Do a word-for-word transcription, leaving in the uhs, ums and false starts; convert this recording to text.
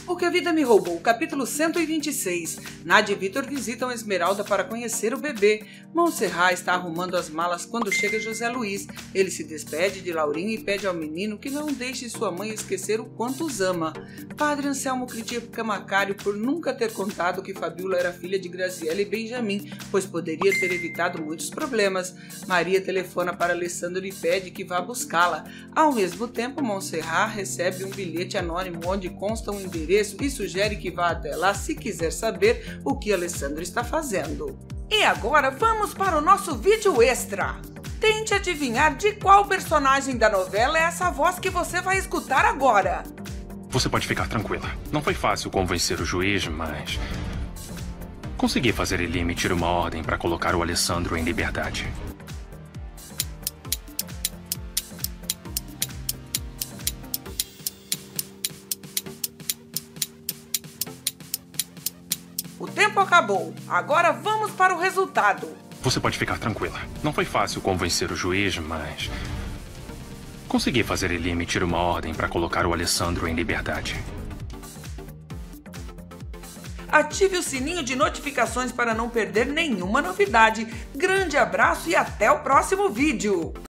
O que a vida me roubou, capítulo cento e vinte e seis. Nádia e Vitor visitam Esmeralda para conhecer o bebê. Montserrat está arrumando as malas quando chega José Luiz. Ele se despede de Laurinha e pede ao menino que não deixe sua mãe esquecer o quanto os ama. Padre Anselmo critica Macário por nunca ter contado que Fabiola era filha de Graziella e Benjamin, pois poderia ter evitado muitos problemas. Maria telefona para Alessandro e pede que vá buscá-la. Ao mesmo tempo, Montserrat recebe um bilhete anônimo onde consta um endereço e sugere que vá até lá se quiser saber o que Alessandro está fazendo. E agora vamos para o nosso vídeo extra. Tente adivinhar de qual personagem da novela é essa voz que você vai escutar agora. Você pode ficar tranquila. Não foi fácil convencer o juiz, mas... consegui fazer ele emitir uma ordem para colocar o Alessandro em liberdade. O tempo acabou. Agora vamos para o resultado. Você pode ficar tranquila. Não foi fácil convencer o juiz, mas... consegui fazer ele emitir uma ordem para colocar o Alessandro em liberdade. Ative o sininho de notificações para não perder nenhuma novidade. Grande abraço e até o próximo vídeo!